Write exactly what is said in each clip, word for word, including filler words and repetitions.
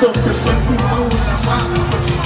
bailando, después encima una mano.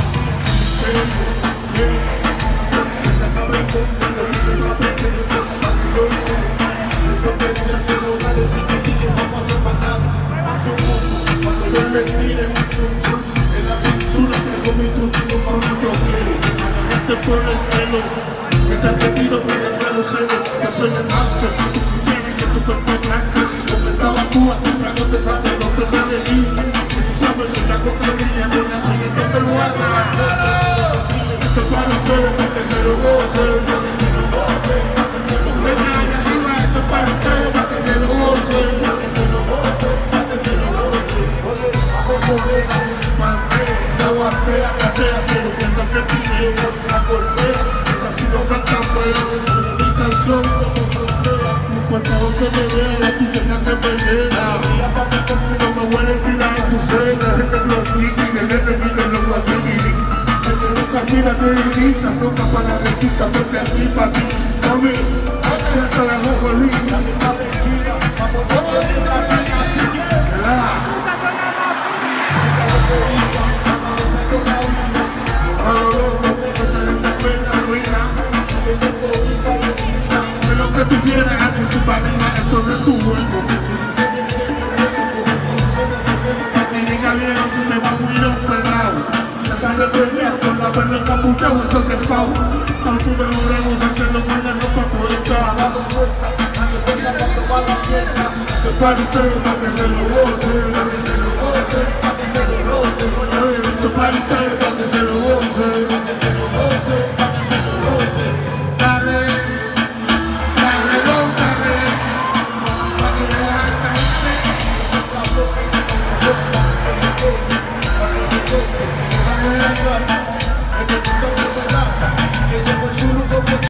Se acaba el mundo, lo que no aprende, entonces se hace lugares y que sigue, vamos a pagar. Paso un poco, cuando yo le tire mi truco, en la cintura tengo mi truco, para lo que yo quiero. Agarrarte por el pelo, mientras te pido por el pelo cero, yo soy el macho, tú quieres que tu cuerpo es blanco, donde estaba tú así, no te sabes, no te puedes ir, tú sabes que la cocaína es una siguiente peruana. Se para todo para que se lo goce, para que se lo goce, para que se lo goce. Venga arriba, esto para ustedes, para que se lo goce, para que se lo goce, para que se lo goce. Oye, vamos a comer a un mantel, se aguante la cachera, se lo siento que pide, la corsera, esa sí no salta fuera, mi canción como frontera, no importa donde me vea, la tuya que me llena. La pa' mi conmigo me huele y la azucena, que te bloquee y me le repite lo que hace vivir. Mira tu divisa, nunca para la recita, porque aquí para ti, mami, chata la jojolí, la misma esquina, vamos a poner la chica si quieres. De lo que tú quieras, hace tu familia, esto no es tu juego. Que diga bien, o si te va a morir operado. Sale premiado con la perla encapuchada, eso se fao. Para tu mejor usa que lo pongan no para poder estar dando vuelta. Nadie piensa cuando va la fiesta. Se para ustedes para que se lo goce, para que se lo goce, para que se lo goce. Esto para ustedes para que se lo goce, para que se lo goce.